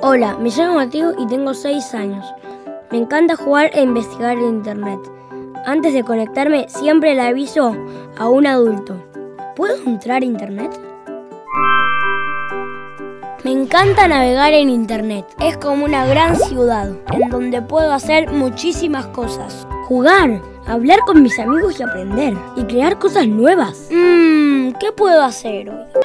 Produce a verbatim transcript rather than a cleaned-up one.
Hola, me llamo Mateo y tengo seis años. Me encanta jugar e investigar en internet. Antes de conectarme siempre le aviso a un adulto. ¿Puedo entrar a internet? Me encanta navegar en internet. Es como una gran ciudad en donde puedo hacer muchísimas cosas. Jugar, hablar con mis amigos y aprender. Y crear cosas nuevas. Mmm, ¿qué puedo hacer hoy?